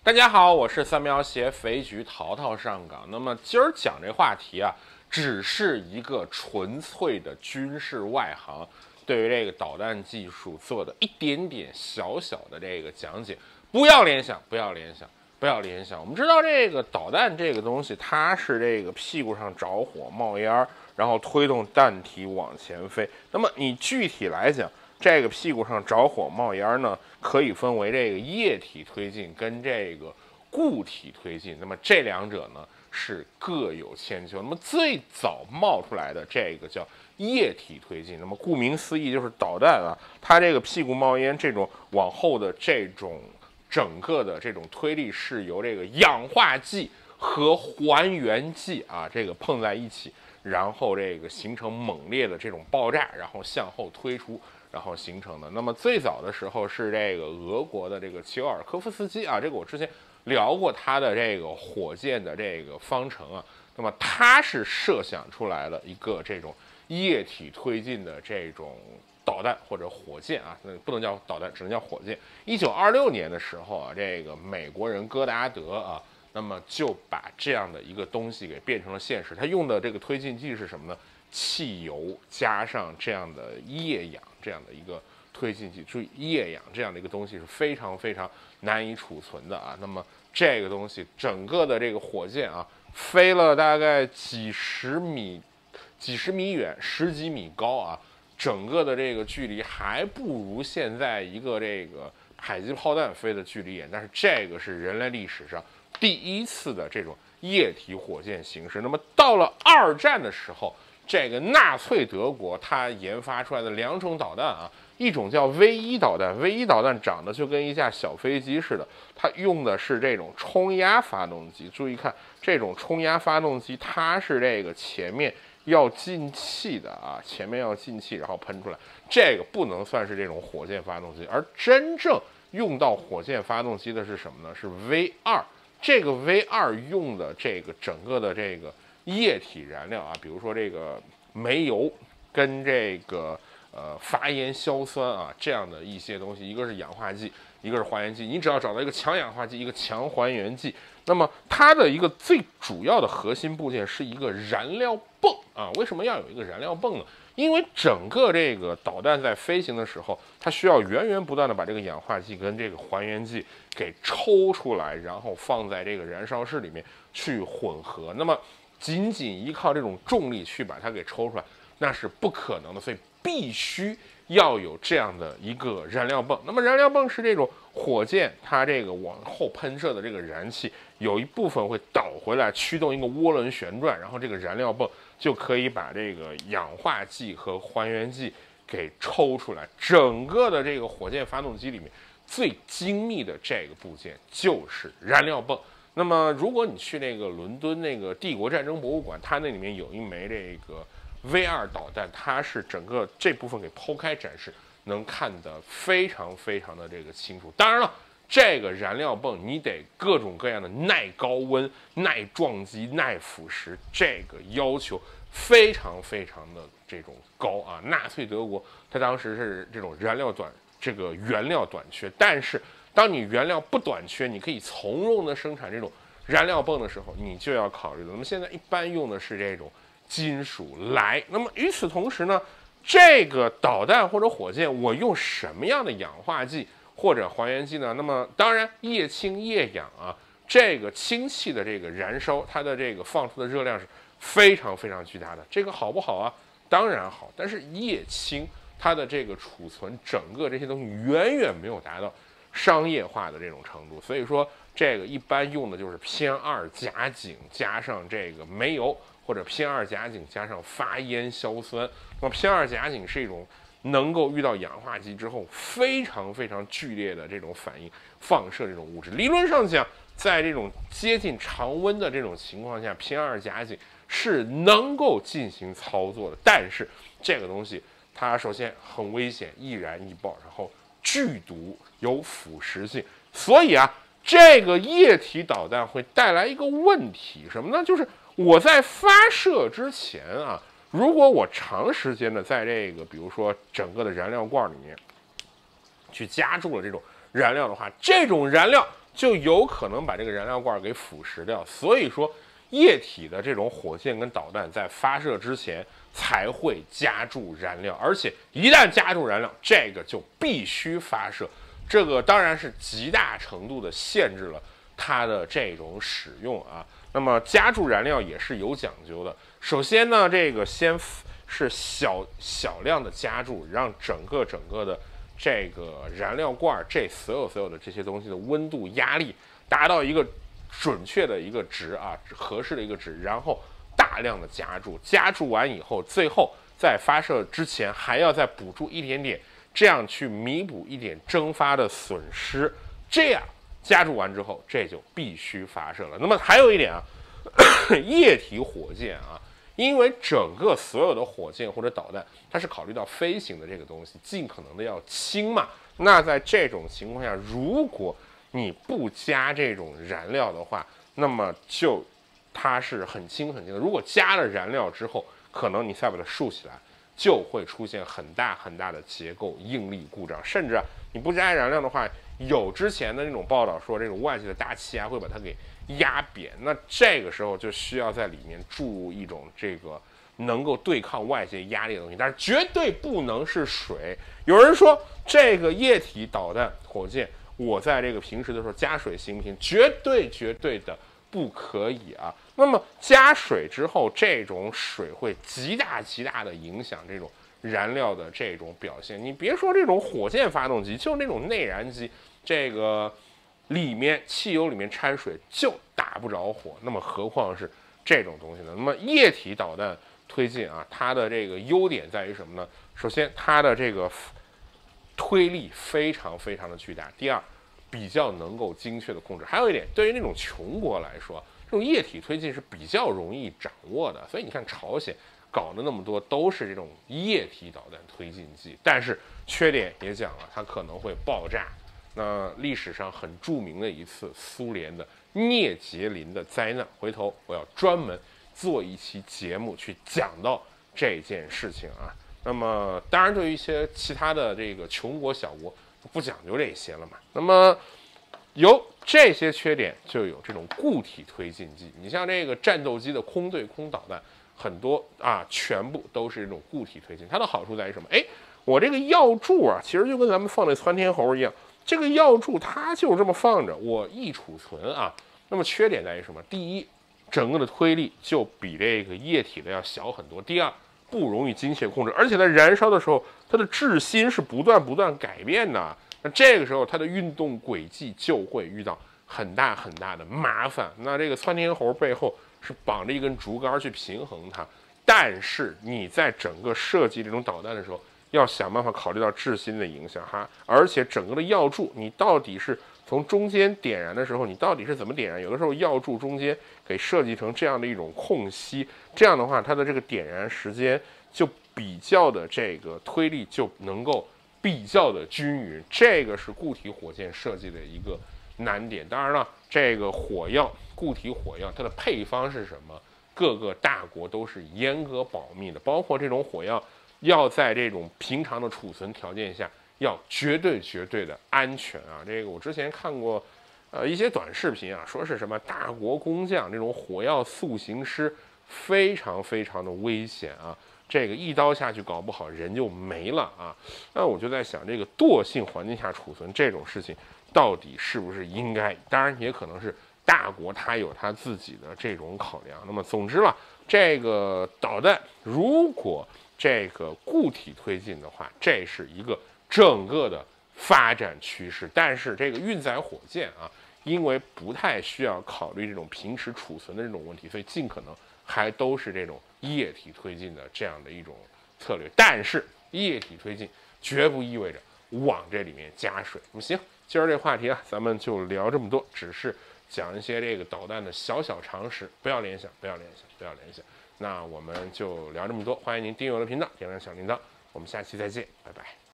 大家好，我是三苗鞋肥橘淘淘上岗。那么今儿讲这话题啊，只是一个纯粹的军事外行对于这个导弹技术做的一点点小小的这个讲解，不要联想，不要联想，不要联想。我们知道这个导弹这个东西，它是这个屁股上着火冒烟，然后推动弹体往前飞。那么你具体来讲，这个屁股上着火冒烟呢，可以分为这个液体推进跟这个固体推进。那么这两者呢是各有千秋。那么最早冒出来的这个叫液体推进。那么顾名思义就是导弹啊，它这个屁股冒烟这种往后的这种整个的这种推力是由这个氧化剂和还原剂啊这个碰在一起，然后这个形成猛烈的这种爆炸，然后向后推出。然后形成的。那么最早的时候是这个俄国的这个齐奥尔科夫斯基啊，这个我之前聊过他的这个火箭的这个方程啊。那么他是设想出来了一个这种液体推进的这种导弹或者火箭啊，那不能叫导弹，只能叫火箭。1926年的时候啊，这个美国人戈达德啊，那么就把这样的一个东西给变成了现实。他用的这个推进剂是什么呢？汽油加上这样的液氧这样的一个推进剂，注意液氧这样的一个东西是非常非常难以储存的啊。那么这个东西整个的这个火箭啊，飞了大概几十米远，10几米高啊，整个的这个距离还不如现在一个这个迫击炮弹飞的距离远，但是这个是人类历史上第一次的这种液体火箭形式。那么到了二战的时候，这个纳粹德国它研发出来的两种导弹啊，一种叫 V1导弹，V1导弹长得就跟一架小飞机似的，它用的是这种冲压发动机。注意看，这种冲压发动机它是这个前面要进气的啊，前面要进气，然后喷出来，这个不能算是这种火箭发动机。而真正用到火箭发动机的是什么呢？是 V2。这个 V2用的这个整个的这个液体燃料啊，比如说这个煤油跟这个发烟硝酸啊这样的一些东西，一个是氧化剂，一个是还原剂。你只要找到一个强氧化剂，一个强还原剂，那么它的一个最主要的核心部件是一个燃料泵啊。为什么要有一个燃料泵呢？因为整个这个导弹在飞行的时候，它需要源源不断的把这个氧化剂跟这个还原剂给抽出来，然后放在这个燃烧室里面去混合。那么仅仅依靠这种重力去把它给抽出来，那是不可能的，所以必须要有这样的一个燃料泵。那么燃料泵是这种火箭它这个往后喷射的这个燃气，有一部分会导回来驱动一个涡轮旋转，然后这个燃料泵就可以把这个氧化剂和还原剂给抽出来。整个的这个火箭发动机里面最精密的这个部件就是燃料泵。那么如果你去那个伦敦那个帝国战争博物馆，它那里面有一枚这个 V2导弹，它是整个这部分给剖开展示，能看得非常非常的这个清楚。当然了，这个燃料泵你得各种各样的耐高温、耐撞击、耐腐蚀，这个要求非常非常的这种高啊。纳粹德国它当时是这种原料短缺，但是当你原料不短缺，你可以从容的生产这种燃料泵的时候，你就要考虑了。那么现在一般用的是这种金属锒。那么与此同时呢，这个导弹或者火箭，我用什么样的氧化剂或者还原剂呢？那么当然，液氢液氧啊，这个氢气的这个燃烧，它的这个放出的热量是非常非常巨大的。这个好不好啊？当然好，但是液氢它的这个储存整个这些东西远远没有达到商业化的这种程度，所以说这个一般用的就是偏二甲肼加上这个煤油，或者偏二甲肼加上发烟硝酸。那么偏二甲肼是一种能够遇到氧化剂之后非常非常剧烈的这种反应放射这种物质。理论上讲，在这种接近常温的这种情况下，偏二甲肼是能够进行操作的，但是这个东西它首先很危险，易燃易爆，然后剧毒，有腐蚀性。所以啊，这个液体导弹会带来一个问题，什么呢？就是我在发射之前啊，如果我长时间的在这个比如说整个的燃料罐里面去加注了这种燃料的话，这种燃料就有可能把这个燃料罐给腐蚀掉。所以说，液体的这种火箭跟导弹在发射之前才会加注燃料，而且一旦加注燃料，这个就必须发射。这个当然是极大程度的限制了它的这种使用啊。那么加注燃料也是有讲究的。首先呢，这个先是小量的加注，让整个的这个燃料罐这所有的这些东西的温度压力达到一个准确的一个值啊，合适的一个值，然后大量的加注，加注完以后，最后在发射之前还要再补注一点点，这样去弥补一点蒸发的损失。这样加注完之后，这就必须发射了。那么还有一点啊，液体火箭啊，因为整个所有的火箭或者导弹，它是考虑到飞行的这个东西尽可能的要轻嘛。那在这种情况下，如果你不加这种燃料的话，那么就它是很轻的。如果加了燃料之后，可能你再把它竖起来，就会出现很大的结构应力故障，甚至啊，你不加燃料的话，有之前的那种报道说，这种外界的大气压会把它给压扁，那这个时候就需要在里面注入一种这个能够对抗外界压力的东西，但是绝对不能是水。有人说这个液体导弹火箭，我在这个平时的时候加水行不行？绝对的不可以啊。那么加水之后，这种水会极大的影响这种燃料的这种表现。你别说这种火箭发动机，就那种内燃机，这个里面汽油里面掺水就打不着火，那么何况是这种东西呢？那么液体导弹推进啊，它的这个优点在于什么呢？首先，它的这个推力非常的巨大。第二，比较能够精确的控制。还有一点，对于那种穷国来说，这种液体推进是比较容易掌握的。所以你看朝鲜搞的那么多都是这种液体导弹推进剂，但是缺点也讲了，它可能会爆炸。那历史上很著名的一次苏联的聂杰林的灾难，回头我要专门做一期节目去讲到这件事情啊。那么当然对于一些其他的这个穷国小国不讲究这些了嘛。那么有这些缺点，就有这种固体推进剂。你像这个战斗机的空对空导弹，很多啊全部都是这种固体推进。它的好处在于什么？我这个药柱啊，其实就跟咱们放那窜天猴一样，这个药柱它就这么放着，我易储存啊。那么缺点在于什么？第一，整个的推力就比这个液体的要小很多。第二，不容易精确控制，而且在燃烧的时候，它的质心是不断改变的。那这个时候，它的运动轨迹就会遇到很大的麻烦。那这个窜天猴背后是绑着一根竹竿去平衡它，但是你在整个设计这种导弹的时候，要想办法考虑到质心的影响哈，而且整个的药柱，你到底是从中间点燃的时候，你到底是怎么点燃？有的时候药柱中间给设计成这样的一种空隙，这样的话，它的这个点燃时间就比较的这个推力就能够比较的均匀。这个是固体火箭设计的一个难点。当然了，这个火药固体火药它的配方是什么？各个大国都是严格保密的，包括这种火药要在这种平常的储存条件下。要绝对的安全啊！这个我之前看过，一些短视频啊，说是什么大国工匠这种火药塑形师非常的危险啊！这个一刀下去，搞不好人就没了啊！那我就在想，这个惰性环境下储存这种事情，到底是不是应该？当然，也可能是大国它有它自己的这种考量。那么，总之了，这个导弹如果这个固体推进的话，这是一个整个的发展趋势。但是这个运载火箭啊，因为不太需要考虑这种平时储存的这种问题，所以尽可能还都是这种液体推进的这样的一种策略。但是液体推进绝不意味着往这里面加水。那么行，今儿这话题啊，咱们就聊这么多，只是讲一些这个导弹的小常识，不要联想。那我们就聊这么多，欢迎您订阅我的频道，点亮小铃铛，我们下期再见，拜拜。